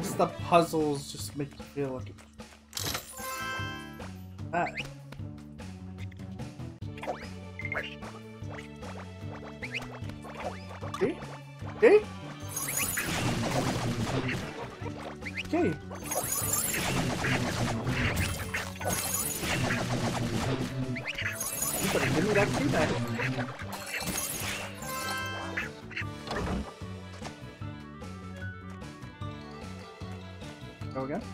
Just the puzzles just make you feel like that. Okay. Okay. Okay. You better give me that key back. Go again.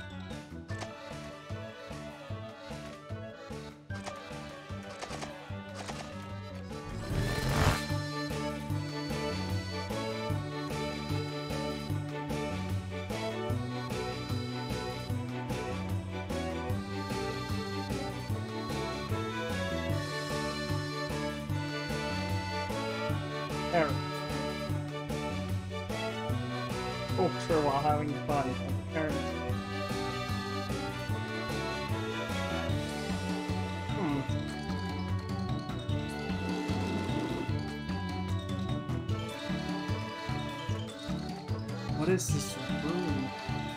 Ferrets. Culture while having fun. Ferrets. What is this room?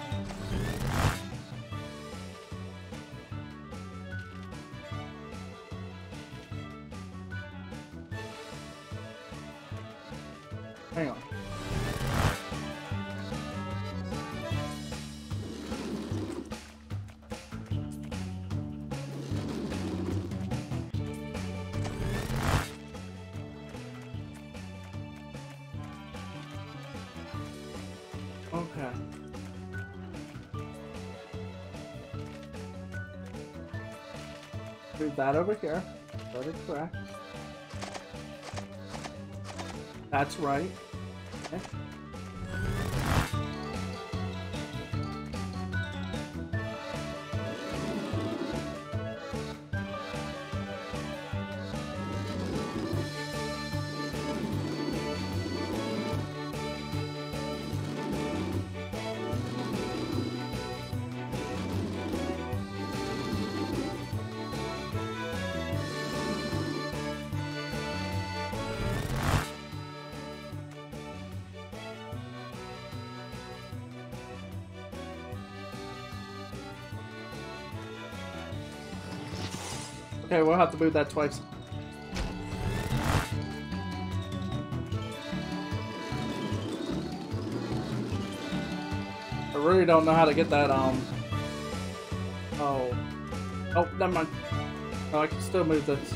Hang on. Okay. Move that over here. That is correct. That's right. Okay. Okay, we'll have to move that twice. I really don't know how to get that, Oh, never mind. Oh, I can still move this.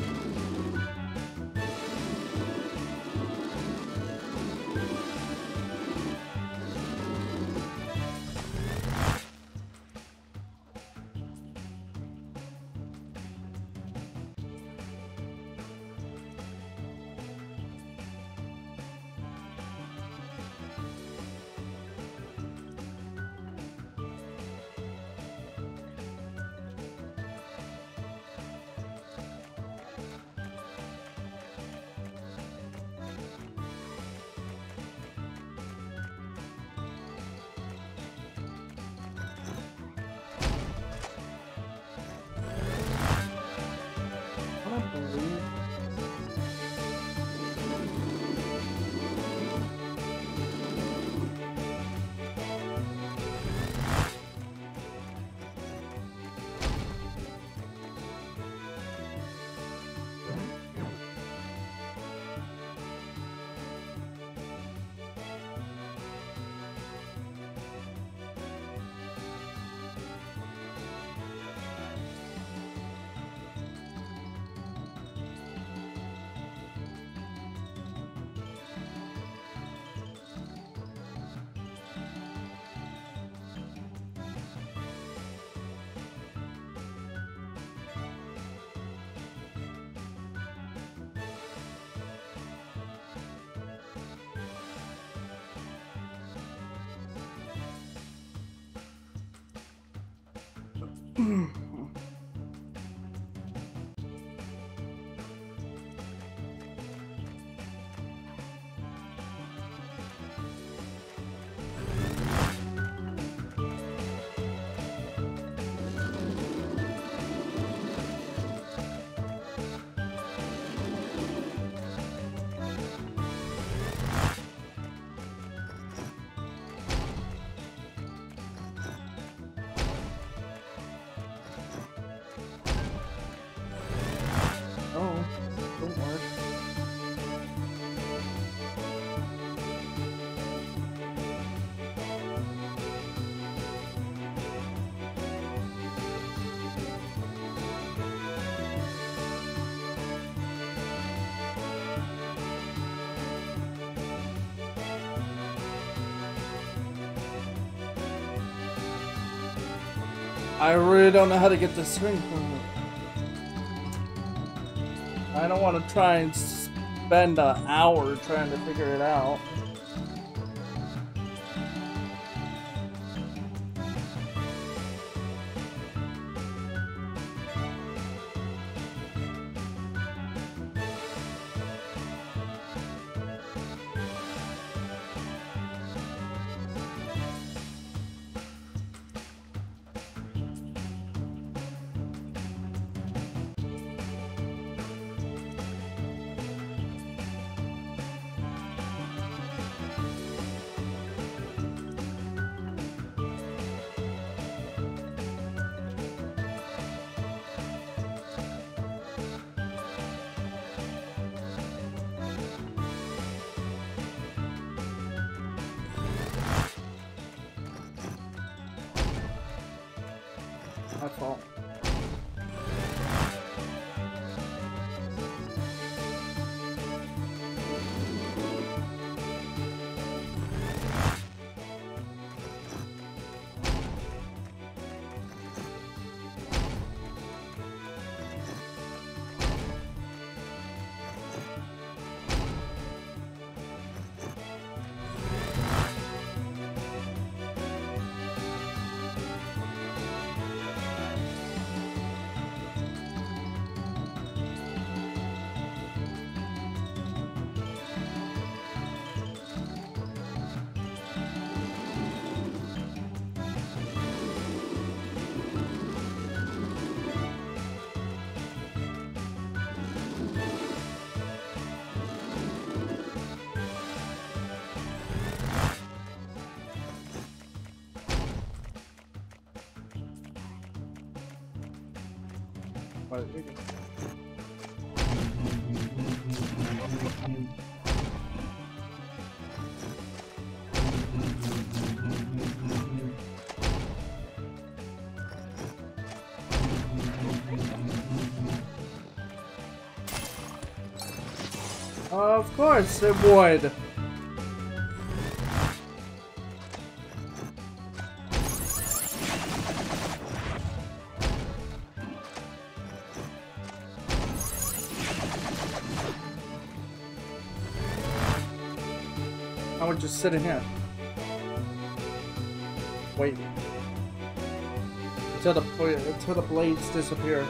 I really don't know how to get the swing from it. I don't want to try and spend an hour trying to figure it out. My fault. Of course it would. I would just sit in here. Wait. Until the blades disappear.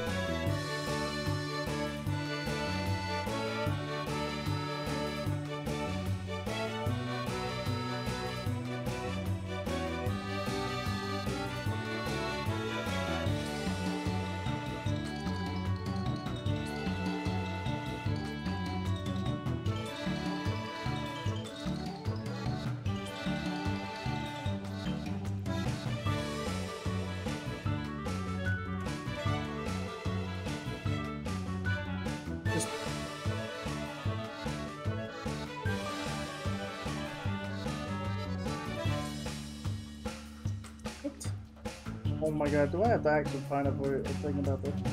Oh my god, do I have to actually find a thing about this?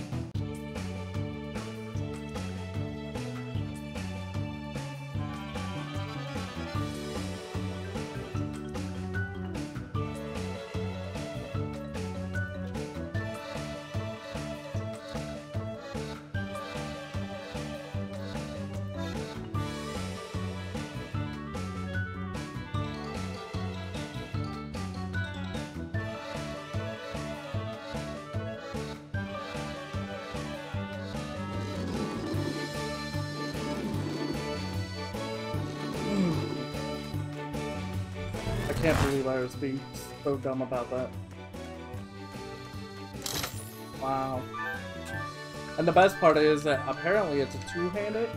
I can't believe I was being so dumb about that. Wow. And the best part is that apparently it's a two-handed.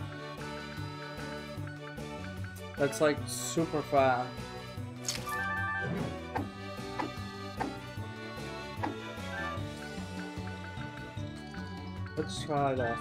That's like super fast. Let's try that.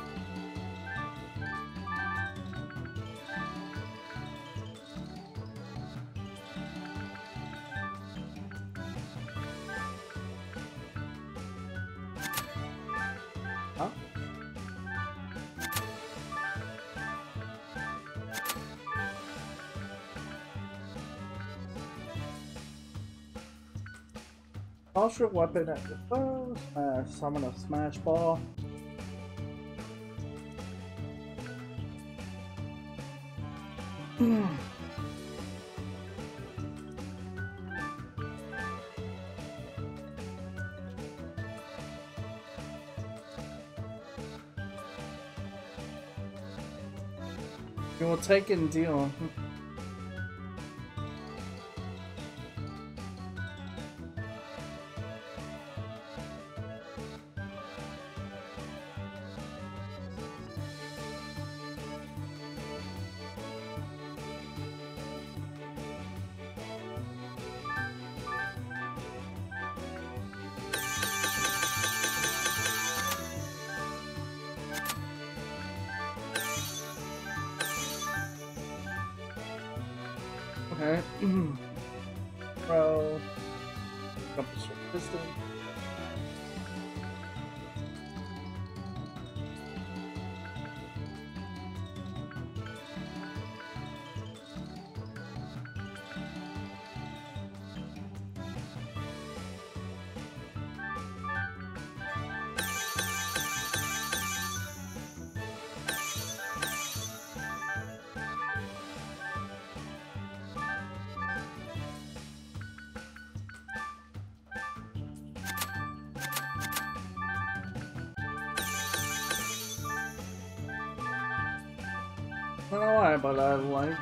Toss your weapon at the foe. Summon a smash ball. You will take and deal. Okay. Throw. Compass your piston. I don't know why, but I like.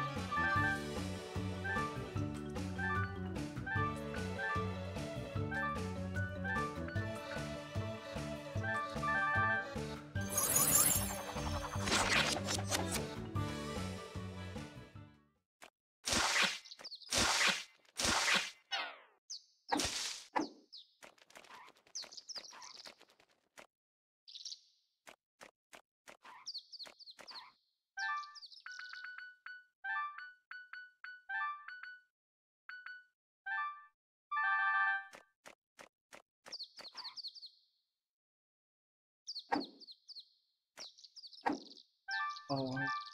Oh.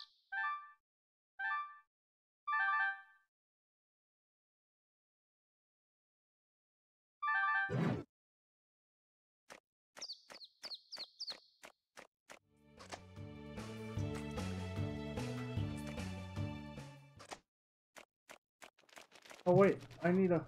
Oh wait, I need a.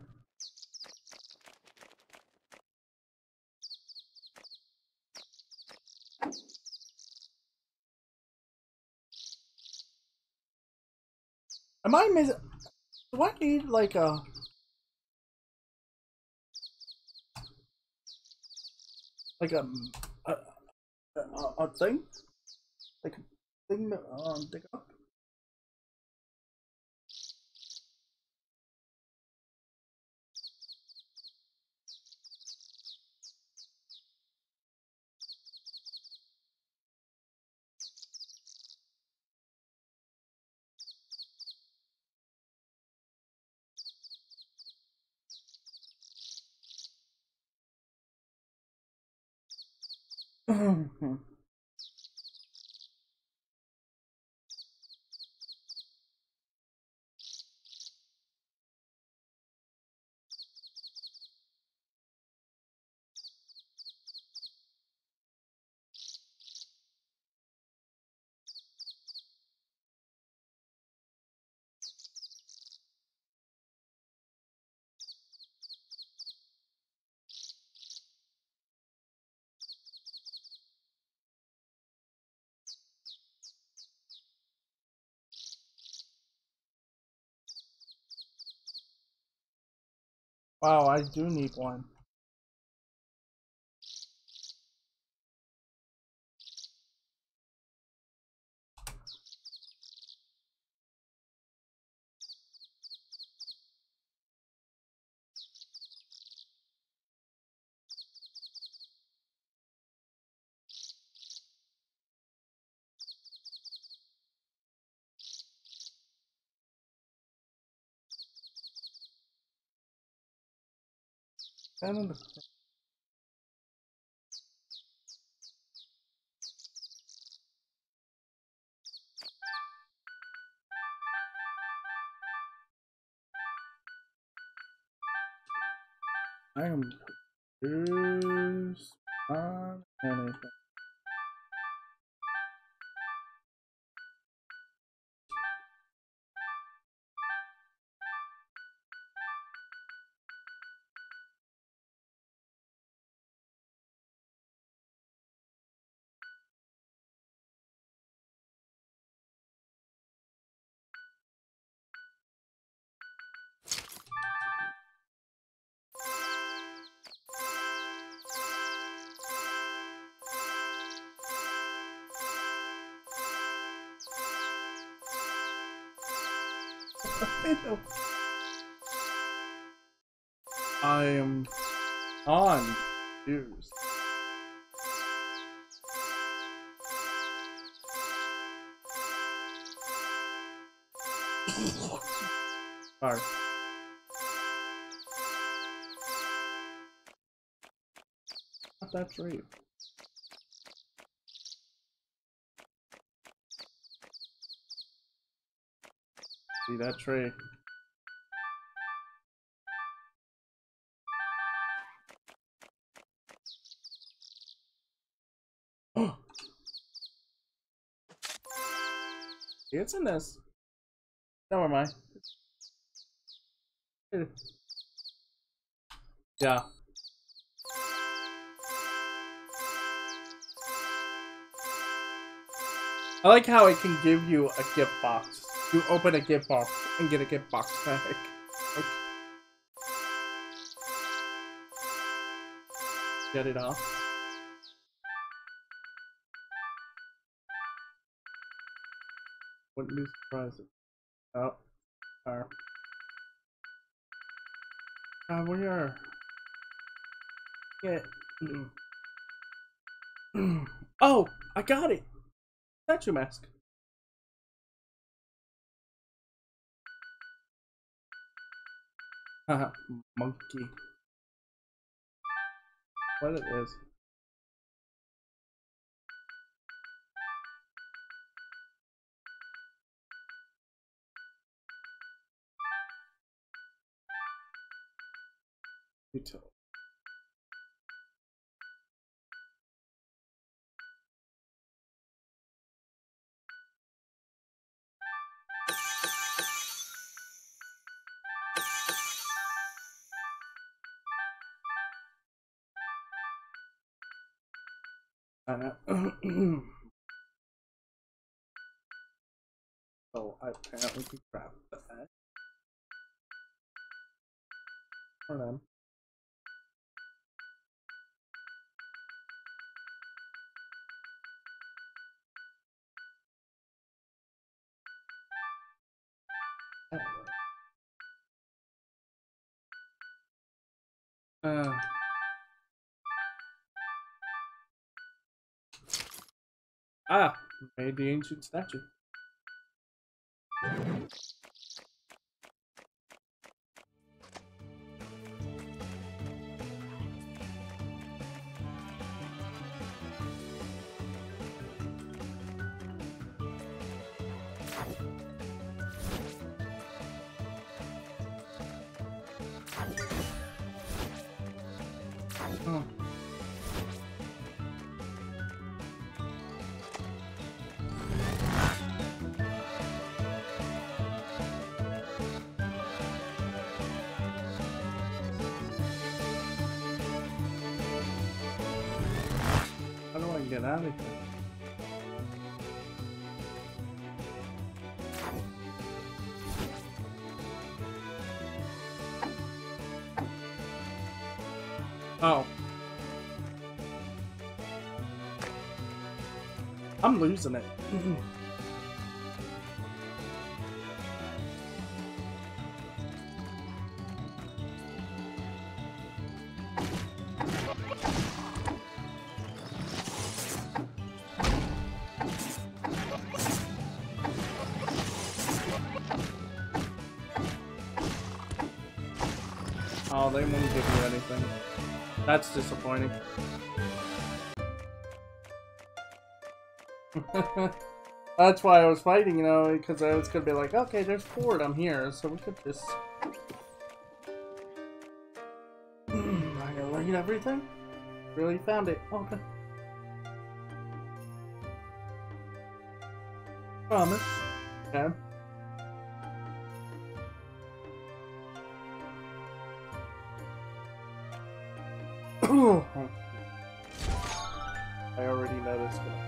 Am I missing? Do I need like like a a, a thing? Like a thing that dig up? Wow, I do need one. And I am Use on anything. I am on use. Sorry. Not that tree. See that tree. It's in this. Never mind. Yeah. I like how it can give you a gift box. You open a gift box and get a gift box back. Okay. Get it off. What new surprises? Oh, fire. We are. Yeah. Oh, I got it. Statue mask. Haha, monkey. What it is? Util. I know. So I apparently can grab that for them. Made the ancient statue. Oh. How do I get out of here? Oh. I'm losing it. Oh, they won't give you anything. That's disappointing. That's why I was fighting, you know, because I was gonna be like, okay, there's 4 of them here, so we could just... I gotta learn need everything? Really found it. Oh, okay. Promise. Okay. I already know this one.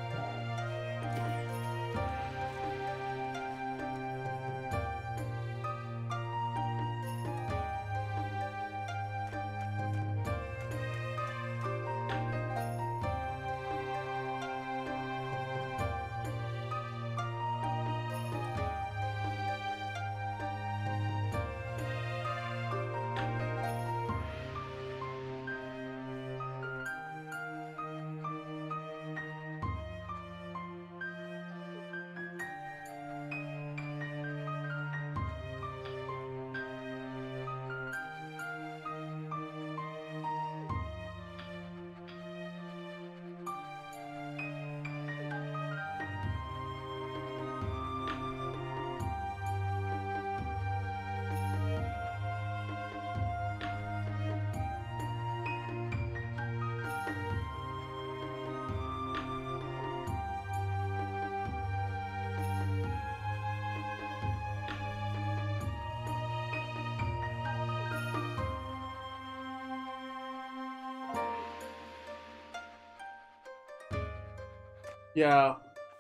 Yeah.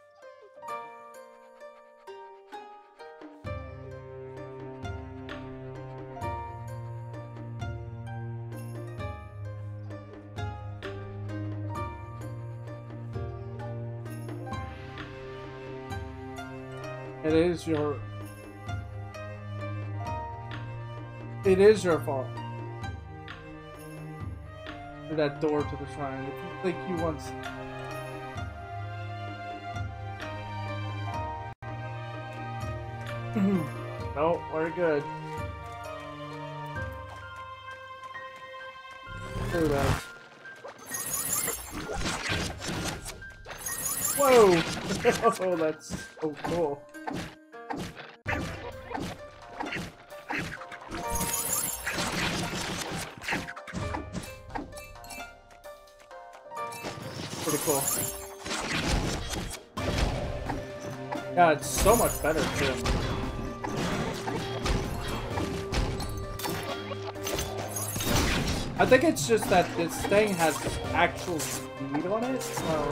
It is your fault. That door to the shrine. If you think you want... No, we're good. Do that. Whoa! Oh, that's so cool. Pretty cool. Yeah, it's so much better too. I think it's just that this thing has actual speed on it, so...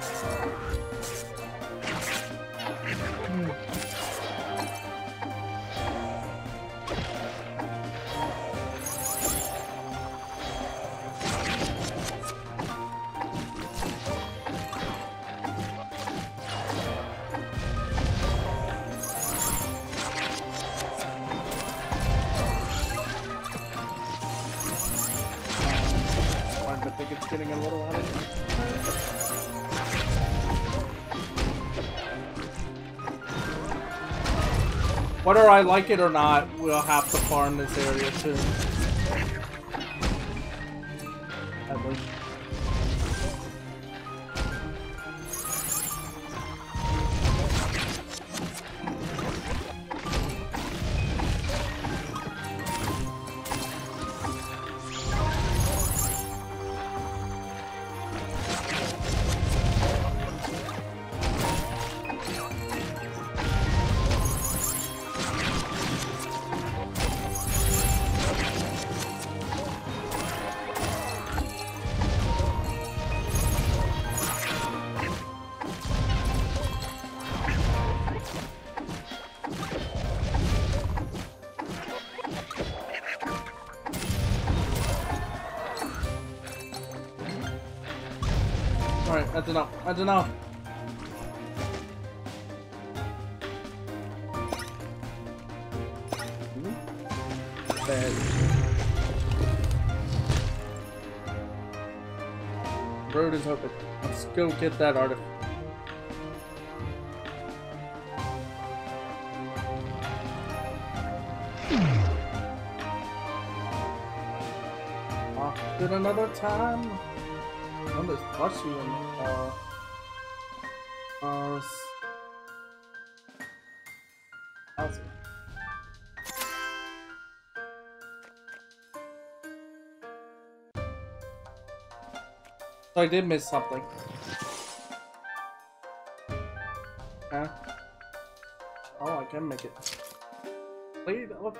I think it's getting a little out of it. Whether I like it or not, we'll have to farm this area too. At least. Alright, that's enough. That's enough. Bad. Road is open. Let's go get that artifact. Off at another time. I'm just plushy in the car. How's it? So I did miss something. Okay. Oh, I can make it. Wait, oh,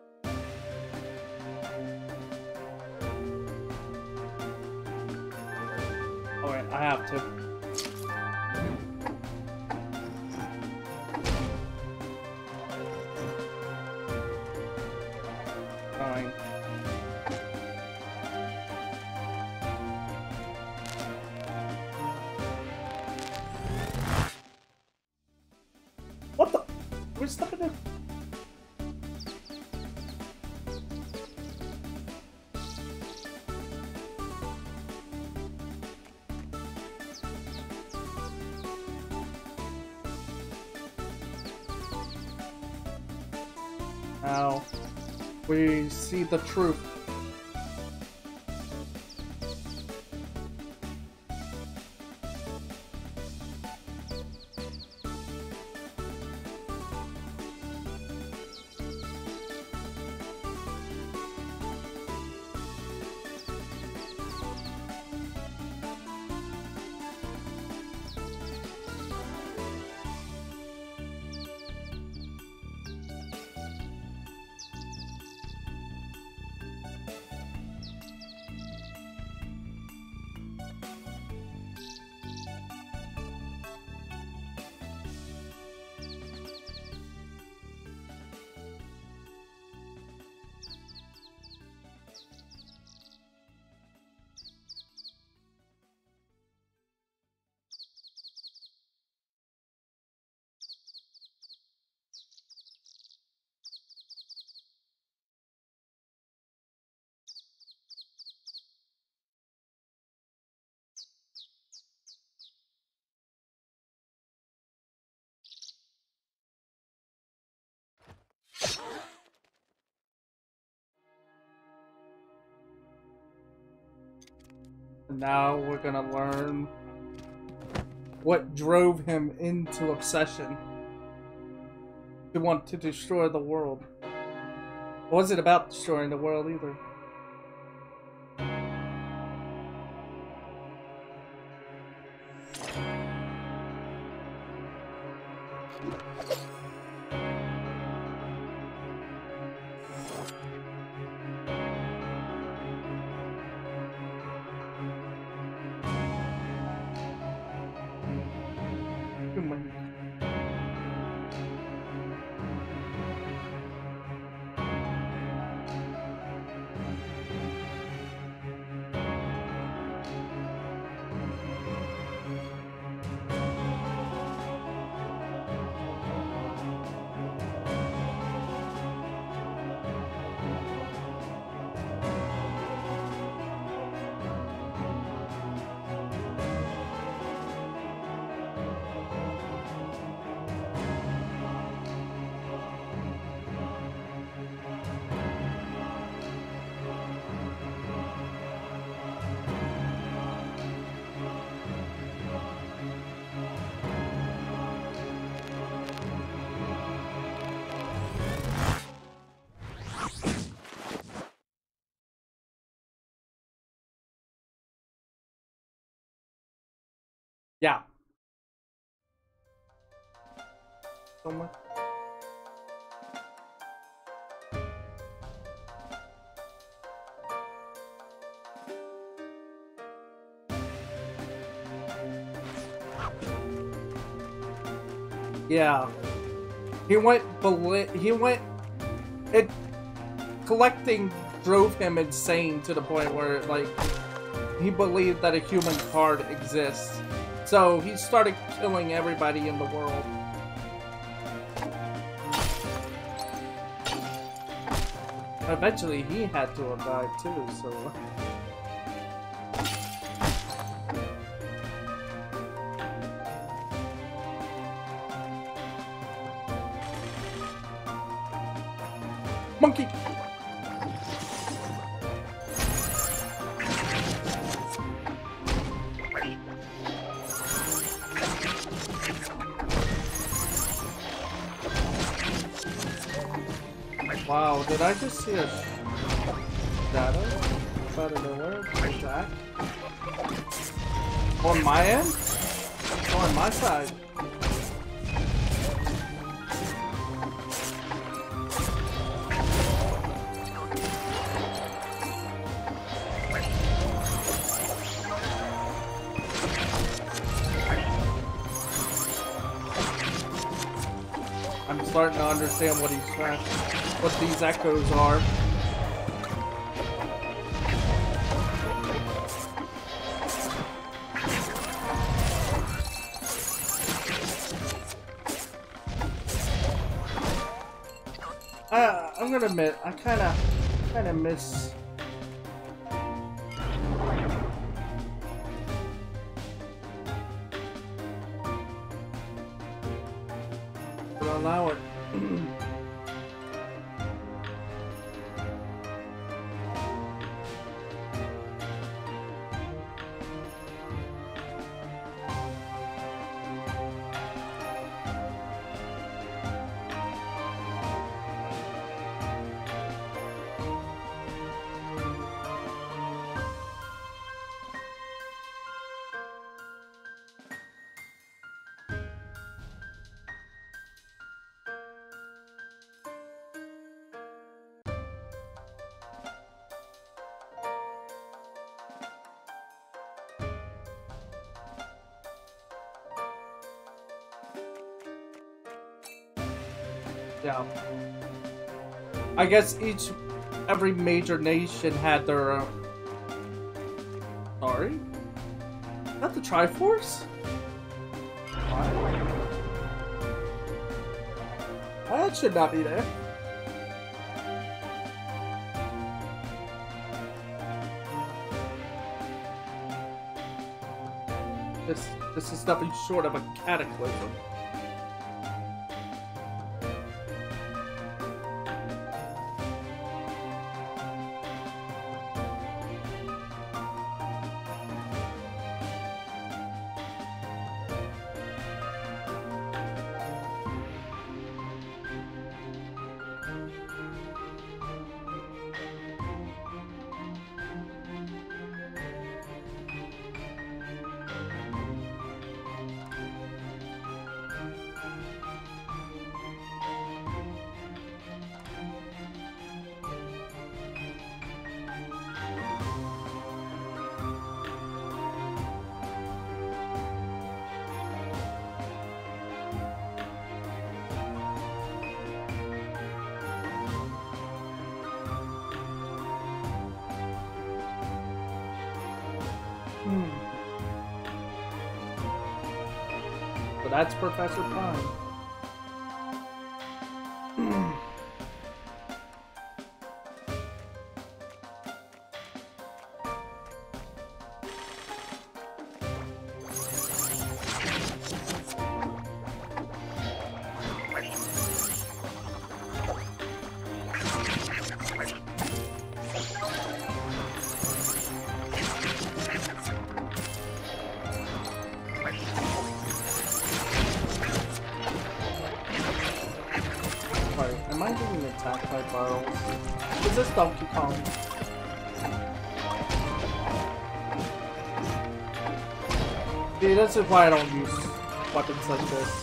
alright, I have to. Fine. What the? We're stuck in it. Now we see the truth. And now we're gonna learn what drove him into obsession to want to destroy the world. It wasn't about destroying the world either. Yeah. So much. Yeah. He went it collecting drove him insane to the point where like he believed that a human card exists. So he started killing everybody in the world. Eventually he had to have died too, so monkey! Wow, did I just see a shadow out of nowhere? Like that? On my end? On my side. I'm starting to understand what he's trying, what these echoes are. I'm gonna admit, I kind of miss. But allow it. Yeah. I guess every major nation had their own. Sorry? Is that the Triforce? Why? That should not be there. This is nothing short of a cataclysm. So that's Professor Prime. Am I being attacked by barrels? Is this Donkey Kong? See, this is why I don't use weapons like this.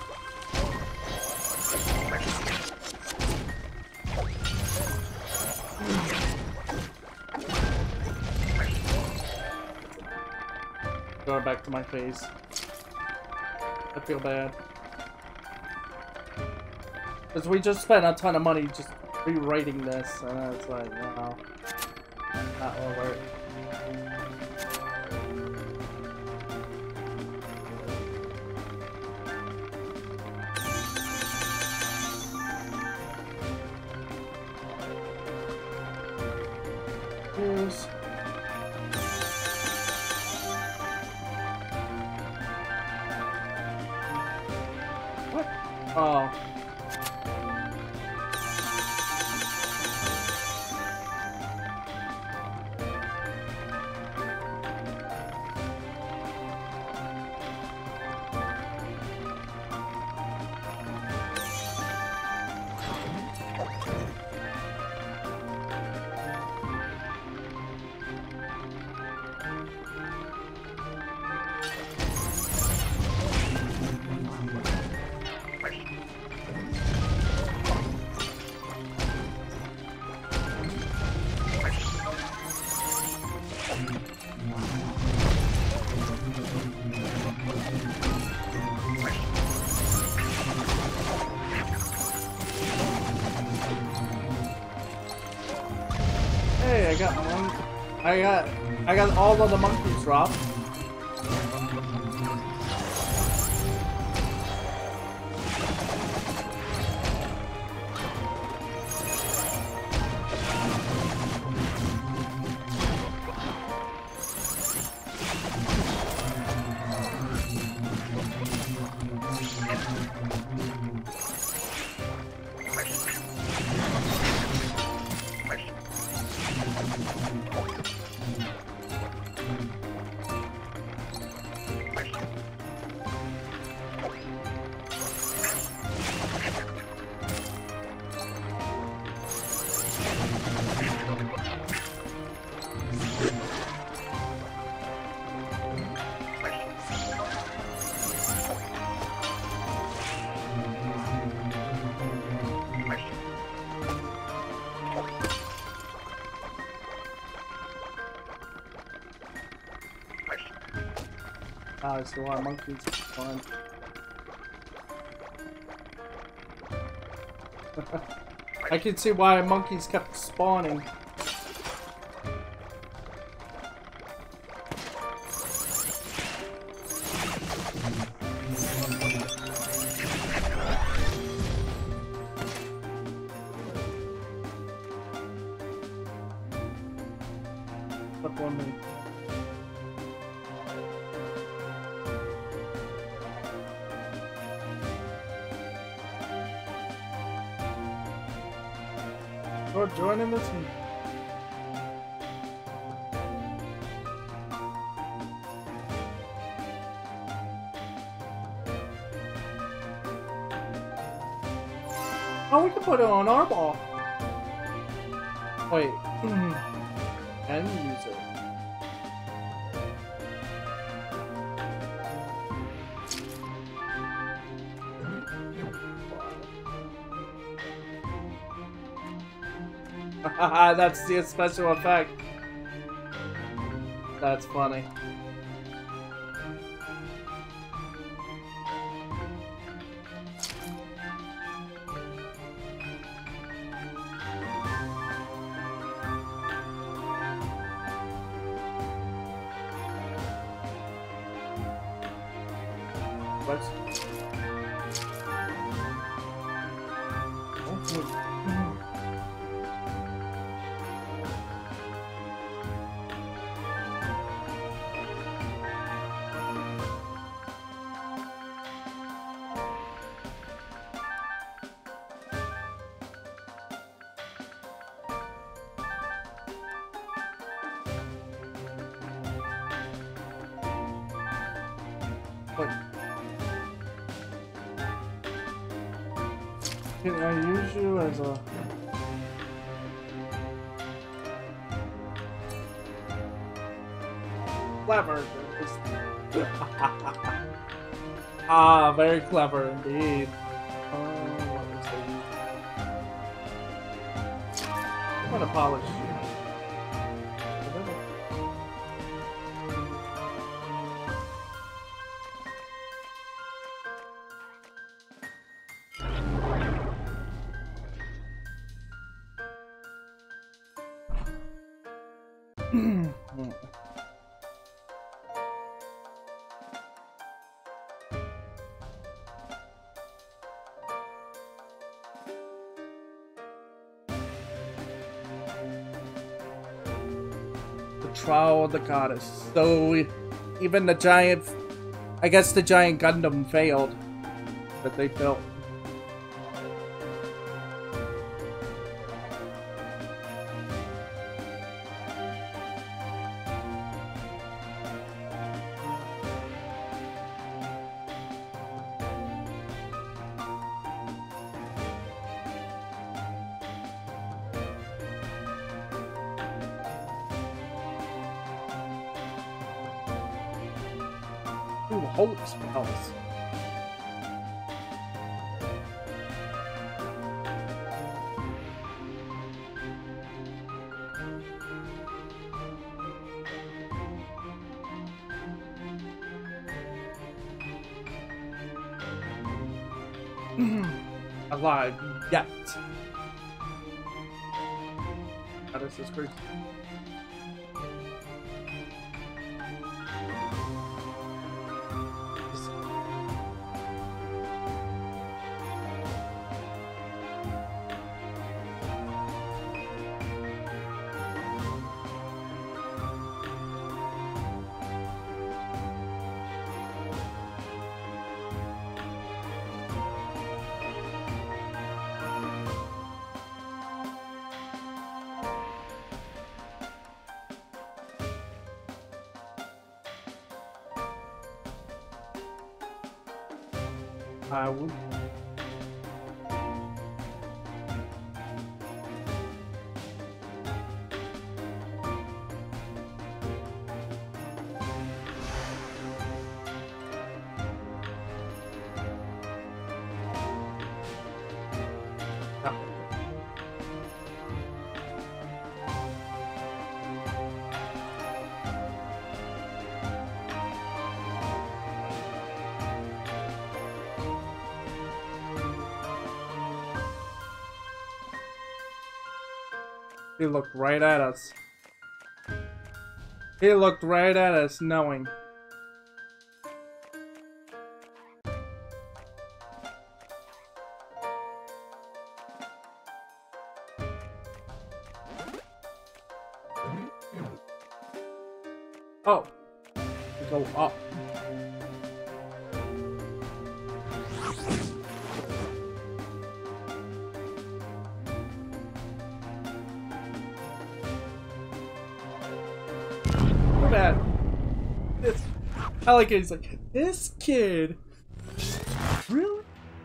Going back to my face. I feel bad. Because we just spent a ton of money just rewriting this, and it's like, wow, that will work. Here's... What? Oh. I got all of the monkeys dropped. I see why monkeys spawn. I can see why monkeys kept spawning. Up on me. Or joining the team. Oh, we can put it on our ball. Wait. And use it. That's the special effect. That's funny. Let's... Can I use you as a... Clever. Ah, very clever indeed. What was I? I'm gonna polish you. Trial of the Goddess. So even the giant, I guess the giant Gundam failed that they built. Ooh, holy spells. Alive yet. God, this is crazy. I would. He looked right at us. He looked right at us, knowing. Oh. Go up. Bad. This, I like it. He's like, this kid. Really?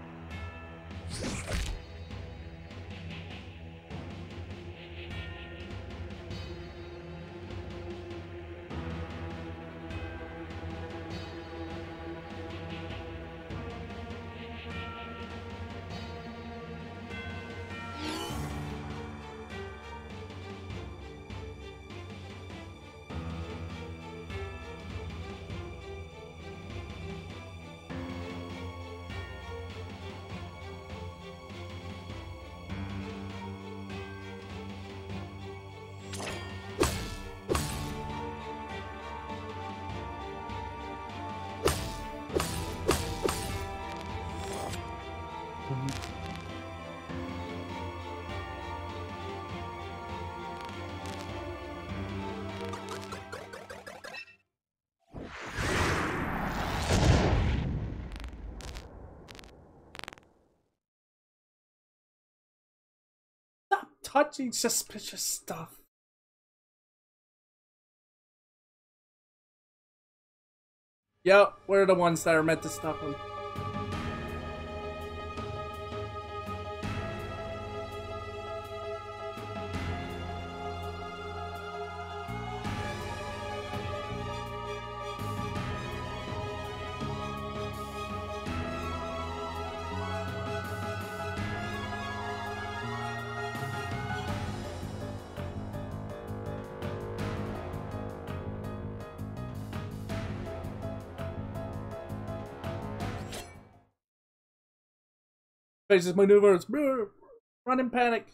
Touching suspicious stuff. Yep, we're the ones that are meant to stop him. Faces maneuvers. Run in panic.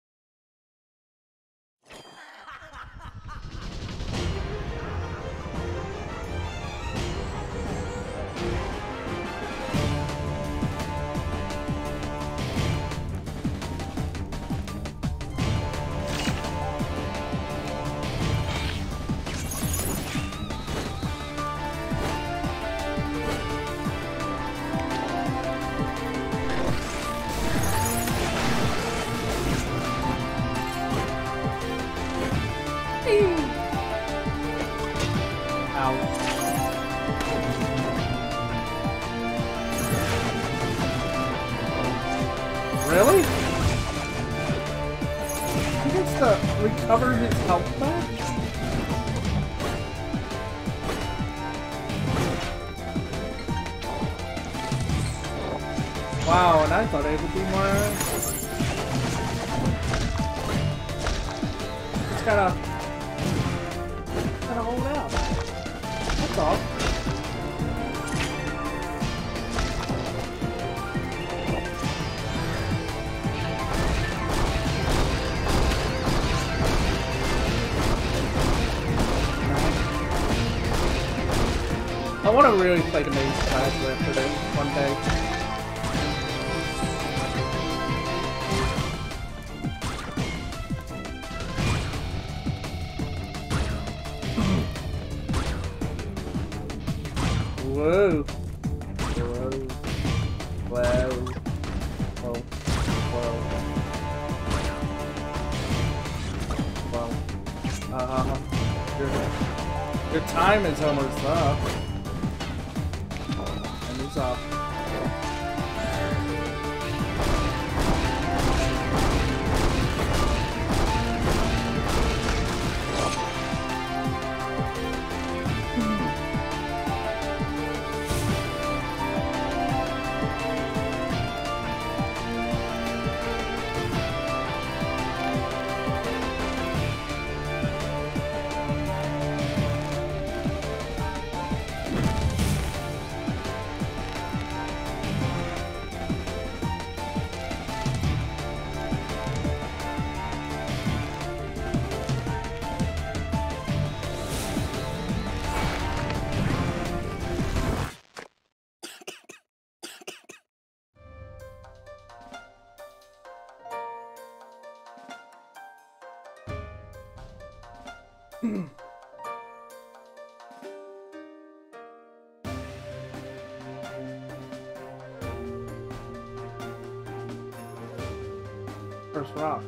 Really? He gets to recover his health back? Wow, and I thought it would be more... Just gotta hold out. That's all. I want to really play the maze class after this one day. Whoa. Whoa. Whoa. Whoa. Whoa. Whoa. Your time is almost up. And it's up. First rock.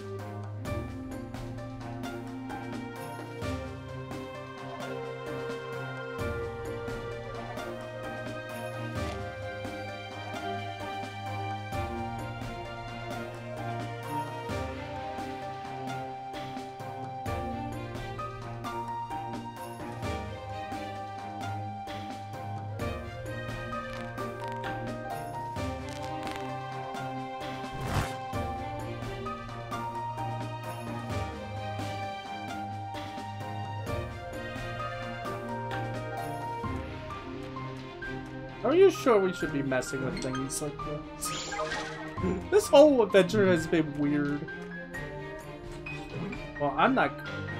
Are you sure we should be messing with things like this? This whole adventure has been weird. Well, I'm not...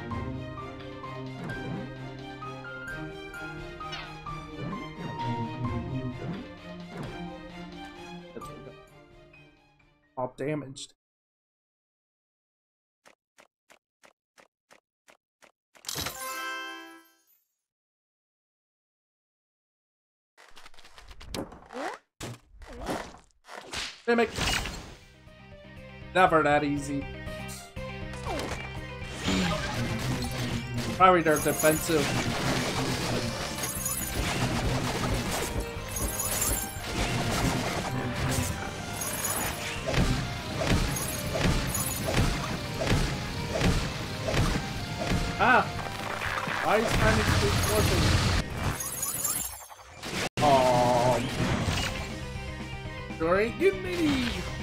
all damaged. Mimic. Never that easy. Probably they're defensive. Ah! Why is Tiny Street working? Aww. Sure ain't getting me.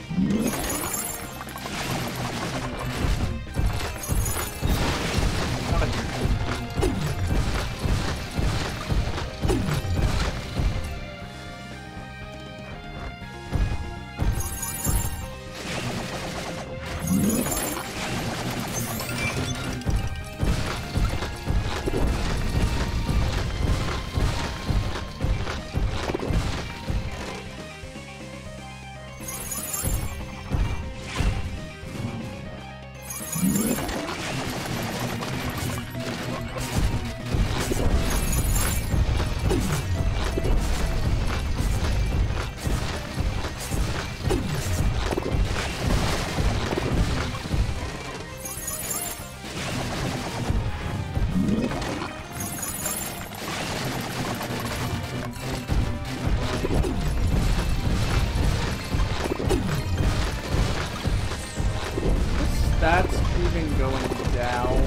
That's even going down.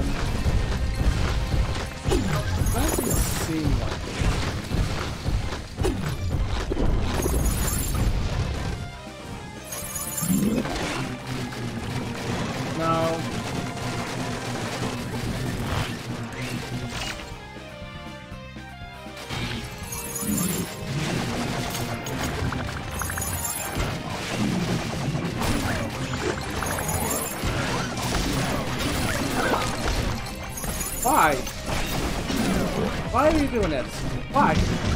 That doesn't seem like it. No. Why? Why are you doing this? Why?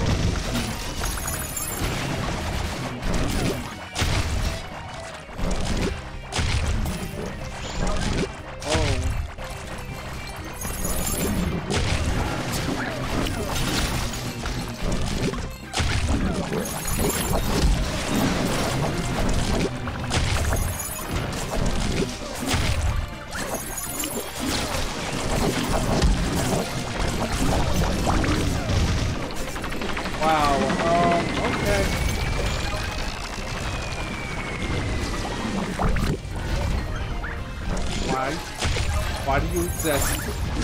Why do you exist?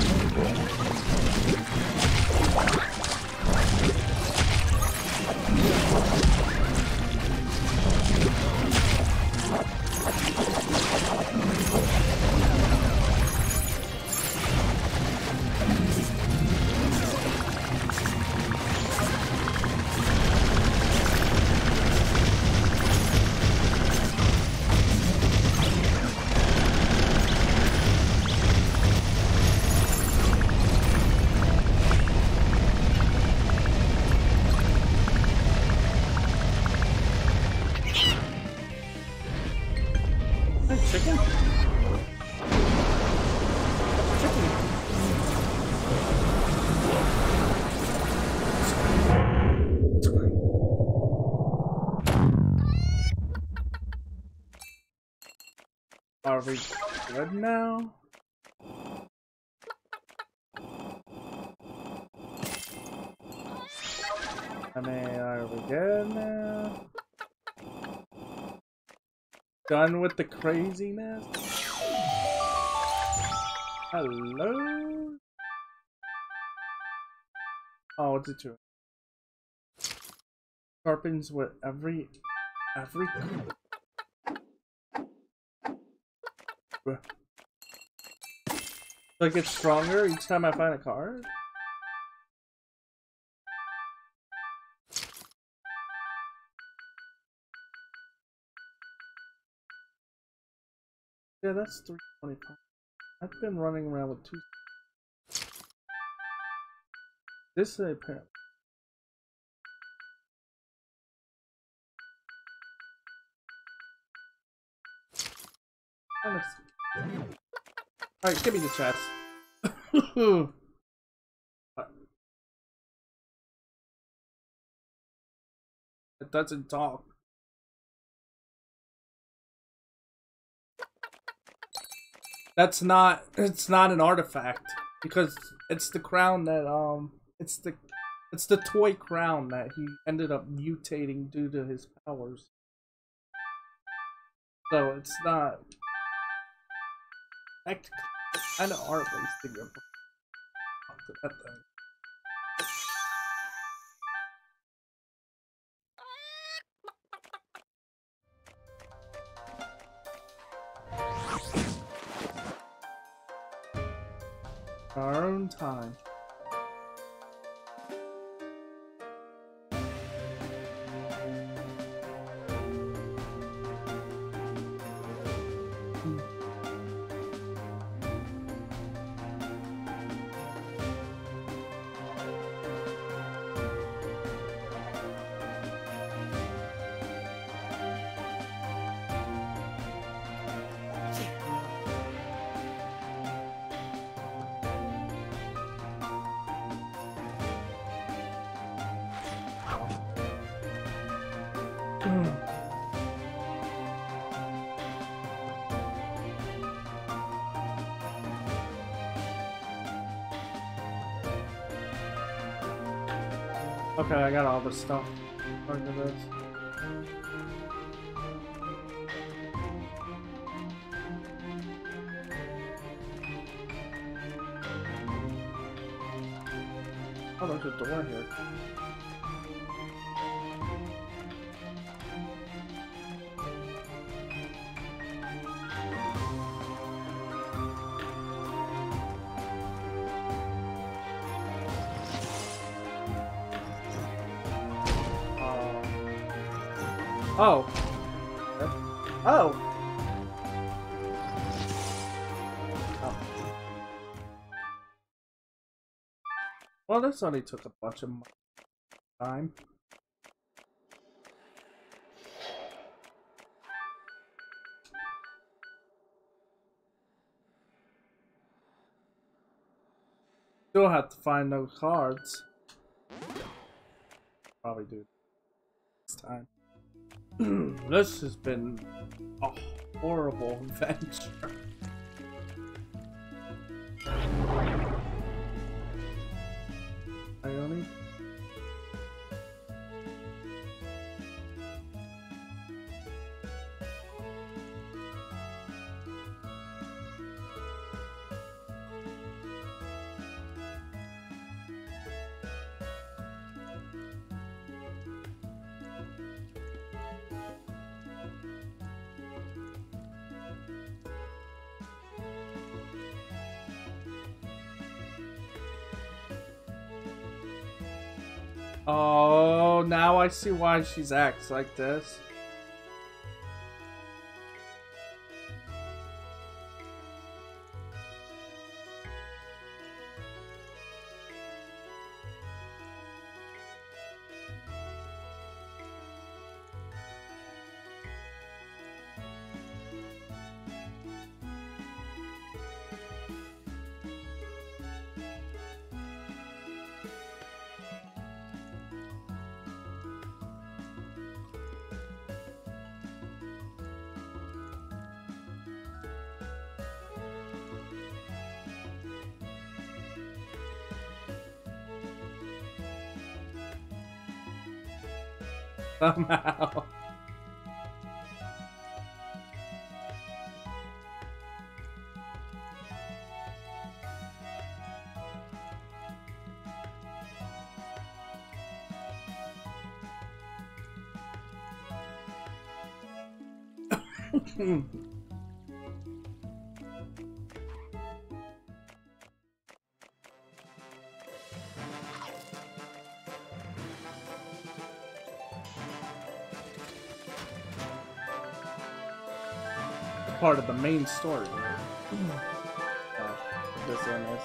Are we good now? I mean, are we good now? Done with the craziness? Hello? Oh, what's it true? Sharpens with every so it gets stronger each time I find a card? Yeah, that's 325. I've been running around with 2. This is apparently. Alright, give me the chest. It doesn't talk. It's not an artifact because it's the crown that it's the toy crown that he ended up mutating due to his powers. So it's not kind of art wasting your that thing. Our own time. Okay, I got all the stuff. Part of this. Oh, there's a door here. Oh. Oh. Oh. Well, this only took a bunch of time. Still have to find those cards. Probably do this time. This has been a horrible adventure. Ione? Oh, now I see why she acts like this. Somehow. Part of the main story, right? This one is.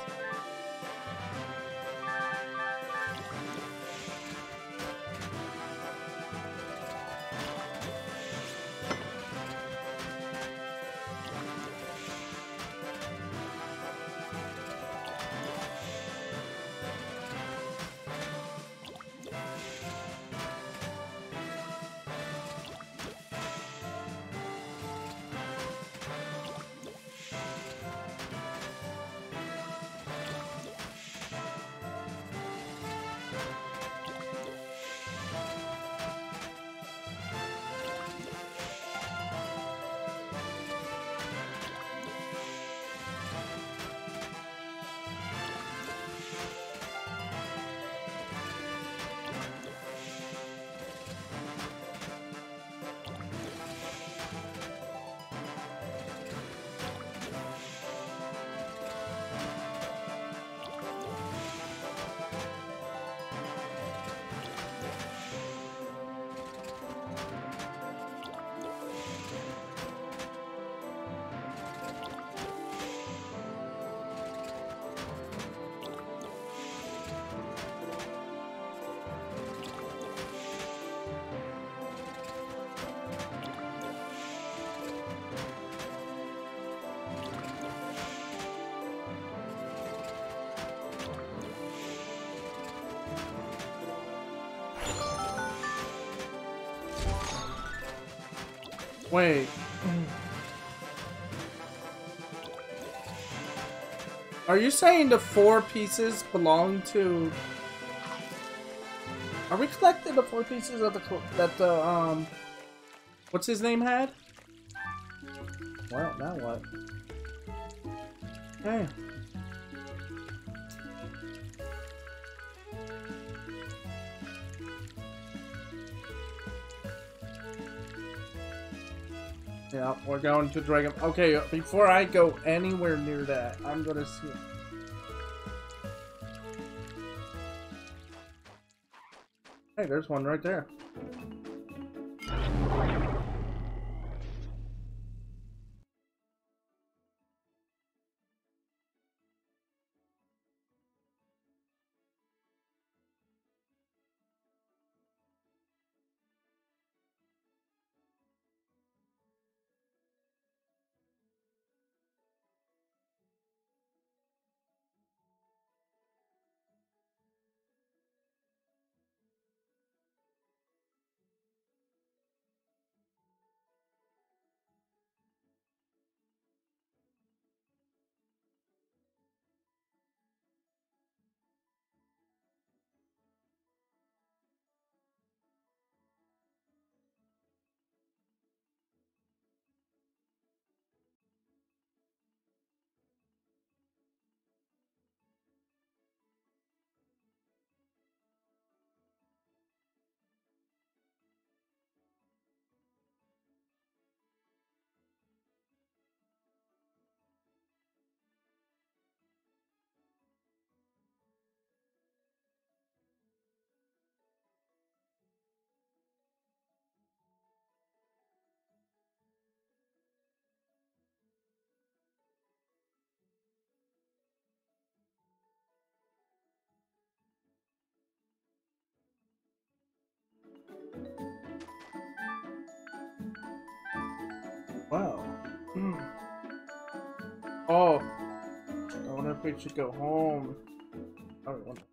Wait. Are you saying the 4 pieces belong to... Are we collecting the 4 pieces of the what's his name had? Well, now what? Hey. Yeah, we're going to Dragon. Okay, before I go anywhere near that, I'm gonna see. Hey, there's one right there. Oh, I wonder if we should go home. I don't want to.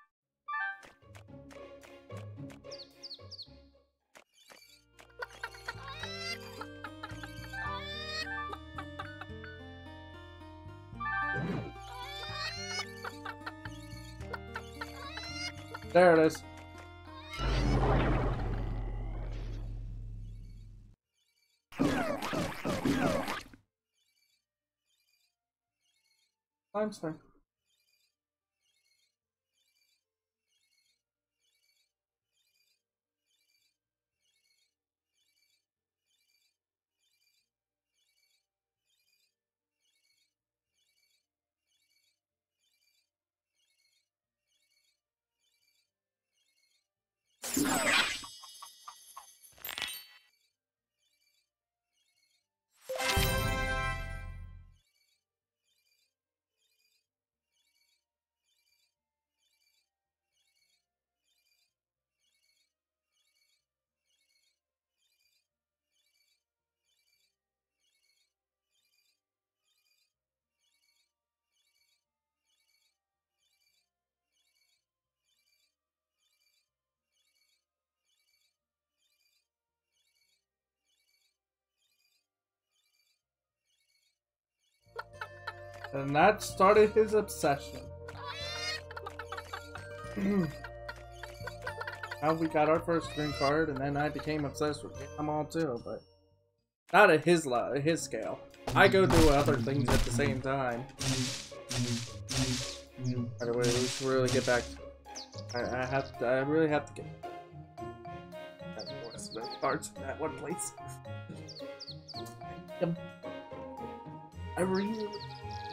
There it is. Limestone. And that started his obsession. Now we got our first green card, and then I became obsessed with them all too, but not at his scale. I go do other things at the same time. By the way, we should really get back to it. I really have to get more cards in that one place. I really